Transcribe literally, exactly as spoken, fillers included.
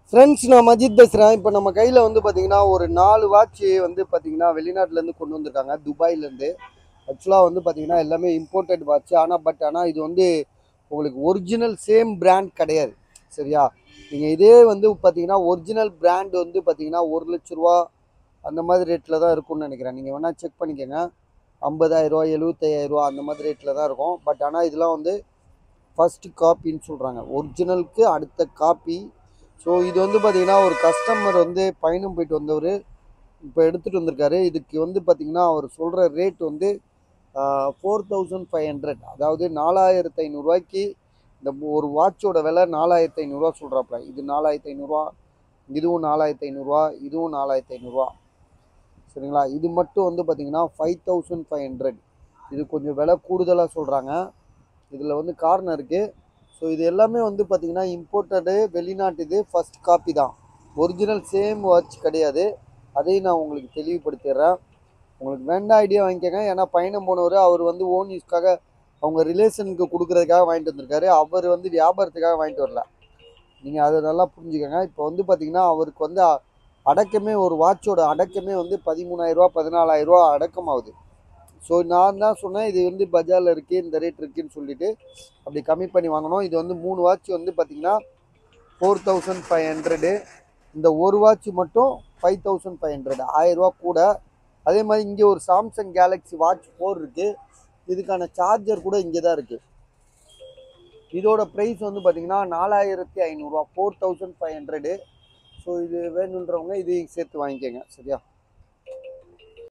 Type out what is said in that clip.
Friends, நான் மஜித் பேசுகிறேன். இப்போ நம்ம கையில் வந்து பார்த்தீங்கன்னா ஒரு நாலு வாட்ச் வந்து பார்த்தீங்கன்னா வெளிநாட்டிலேருந்து கொண்டு வந்திருக்காங்க, துபாயிலேருந்து. ஆக்சுவலாக வந்து பார்த்தீங்கன்னா எல்லாமே இம்போர்ட்டட் வாட்ச். ஆனால் பட் ஆனால் இது வந்து உங்களுக்கு ஒரிஜினல் சேம் பிராண்ட் கிடையாது. சரியா? நீங்கள் இதே வந்து பார்த்தீங்கன்னா ஒரிஜினல் பிராண்ட் வந்து பார்த்தீங்கன்னா ஒரு லட்ச ரூபா அந்த மாதிரி ரேட்டில் தான் இருக்கும்னு நினைக்கிறேன். நீங்கள் வேணால் செக் பண்ணிக்கோங்க. ஐம்பதாயிரரூவா எழுபத்தையாயிரரூவா அந்த மாதிரி ரேட்டில் தான் இருக்கும். பட் ஆனால் இதெல்லாம் வந்து ஃபஸ்ட்டு காப்பின்னு சொல்கிறாங்க, ஒரிஜினலுக்கு அடுத்த காப்பி. ஸோ இது வந்து பார்த்தீங்கன்னா ஒரு கஸ்டமர் வந்து பயணம் போயிட்டு வந்தவர் இப்போ எடுத்துகிட்டு வந்திருக்காரு. இதுக்கு வந்து பார்த்தீங்கன்னா அவர் சொல்கிற ரேட் வந்து ஃபோர் தௌசண்ட் ஃபைவ் ஹண்ட்ரட் அதாவது நாலாயிரத்து ஐநூறுரூவாய்க்கு இந்த ஒரு வாட்சோட விலை நாலாயிரத்து ஐநூறுரூவா சொல்கிறாப்புல. இது நாலாயிரத்து ஐநூறுரூவா, இதுவும் நாலாயிரத்து ஐநூறுரூவா, இதுவும் நாலாயிரத்து ஐநூறுரூவா. சரிங்களா? இது மட்டும் வந்து பார்த்தீங்கன்னா ஃபைவ் தௌசண்ட் ஃபைவ் ஹண்ட்ரட் இது கொஞ்சம் விலை கூடுதலாக சொல்கிறாங்க. இதில் வந்து காரணம் இருக்குது. ஸோ இது எல்லாமே வந்து பார்த்திங்கன்னா இம்போர்ட்டடு, வெளிநாட்டு. இது ஃபஸ்ட் காப்பி தான், ஒரிஜினல் சேம் வாட்ச் கிடையாது. அதையும் நான் உங்களுக்கு தெளிவுபடுத்திடுறேன். உங்களுக்கு வேண்டாம் ஐடியா வாங்கிக்கோங்க. ஏன்னா பயணம் போனவர் அவர் வந்து ஓன் யூஸ்க்காக அவங்க ரிலேஷனுக்கு கொடுக்குறதுக்காக வாங்கிட்டு வந்திருக்காரு. அவர் வந்து வியாபாரத்துக்காக வாங்கிட்டு வரல. நீங்கள் அதை நல்லா புரிஞ்சுக்கோங்க. இப்போ வந்து பார்த்திங்கன்னா அவருக்கு வந்து அடக்கமே, ஒரு வாட்சோட அடக்கமே வந்து பதிமூணாயிரரூவா பதினாலாயிரரூவா அடக்கமாகுது. ஸோ நான் தான் சொன்னேன் இது வந்து பஜாரில் இருக்குது, இந்த ரேட் இருக்குதுன்னு சொல்லிவிட்டு அப்படி கம்மி பண்ணி வாங்கணும். இது வந்து மூணு வாட்ச் வந்து பார்த்திங்கன்னா ஃபோர் தௌசண்ட் ஃபைவ் ஹண்ட்ரடு இந்த ஒரு வாட்ச் மட்டும் ஃபைவ் தௌசண்ட் ஃபைவ் ஹண்ட்ரட் ஆயிரரூவா கூட. அதே மாதிரி இங்கே ஒரு சாம்சங் கேலக்ஸி வாட்ச் ஃபோர் இருக்குது. இதுக்கான சார்ஜர் கூட இங்கே தான் இருக்குது. இதோட ப்ரைஸ் வந்து பார்த்திங்கன்னா நாலாயிரத்தி ஐநூறுரூவா, four thousand five hundred. So இது வேணுன்றவங்க இதையும் சேர்த்து வாங்கிக்கோங்க. சரியா?